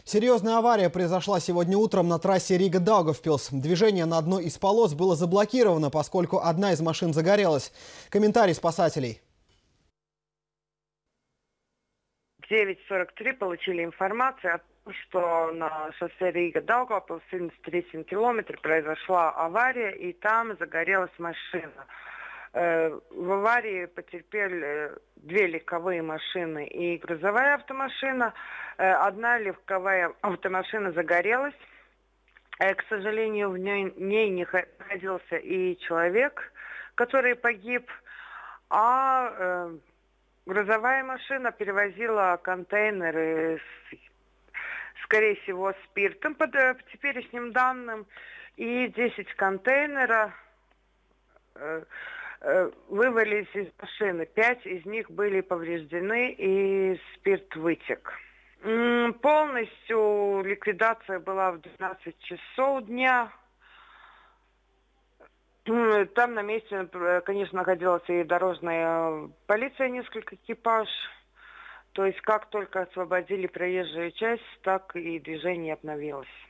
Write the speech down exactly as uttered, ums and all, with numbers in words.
Серьезная авария произошла сегодня утром на трассе Рига-Даугавпилс. Движение на одной из полос было заблокировано, поскольку одна из машин загорелась. Комментарий спасателей. В девять сорок три получили информацию о том, что на шоссе Рига-Даугавпилс, семьдесят третьем километре, произошла авария, и там загорелась машина. В аварии потерпели две легковые машины и грузовая автомашина. Одна легковая автомашина загорелась. К сожалению, в ней, ней не находился и человек, который погиб. А э, грузовая машина перевозила контейнеры, с, скорее всего, спиртом, по, по теперешним данным. И десять контейнеров э, вывалились из машины. Пять из них были повреждены, и спирт вытек. Полностью ликвидация была в двенадцать часов дня. Там на месте, конечно, находилась и дорожная полиция, несколько экипаж. То есть как только освободили проезжую часть, так и движение обновилось.